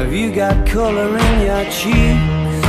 Have you got color in your cheeks?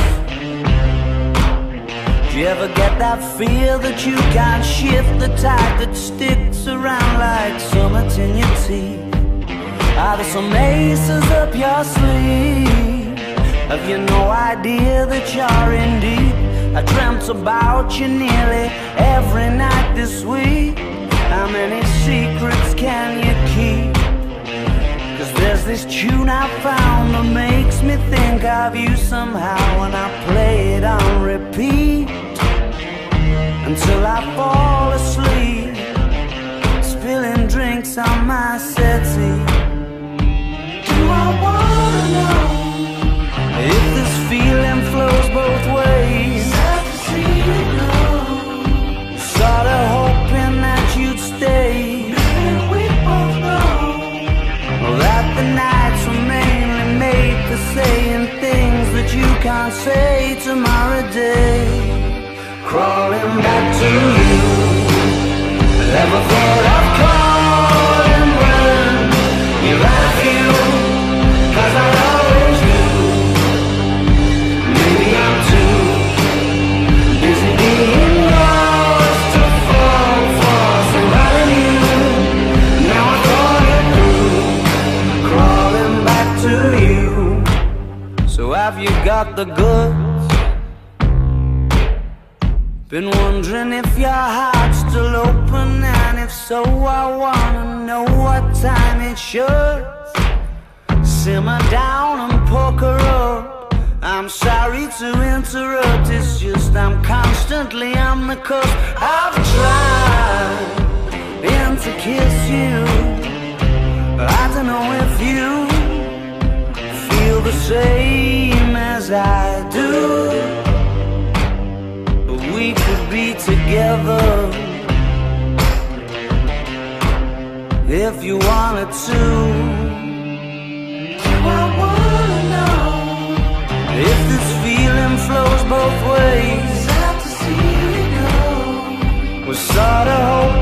Do you ever get that feel that you can't shift, the tide that sticks around like summits in your teeth? Are there some aces up your sleeve? Have you no idea that you're in deep? I dreamt about you nearly every night this week. How many secrets can you keep? 'Cause there's this tune I found that makes me think of you somehow, and I play it on repeat until I fall asleep, spilling drinks on my settee. Do I wanna know if this feeling flows both ways? Sad to see you go. Sorta hoping that you'd stay. Maybe we both know that the nights were mainly made for saying things that you can't say tomorrow day. Crawling back to you, never thought I'd call and run. You're out of you, 'cause I always knew. Maybe I'm too busy being lost to fall for somebody new. Now I thought it through, crawling back to you. So have you got the goods? Been wondering if your heart's still open, and if so, I wanna know what time it should. Simmer down and poker up. I'm sorry to interrupt, it's just I'm constantly on the cusp. I've tried been to kiss you. I don't know if you feel the same as I do. We could be together if you wanted to. Do I wanna know if this feeling flows both ways? Sad to see you go. We're sorta hoping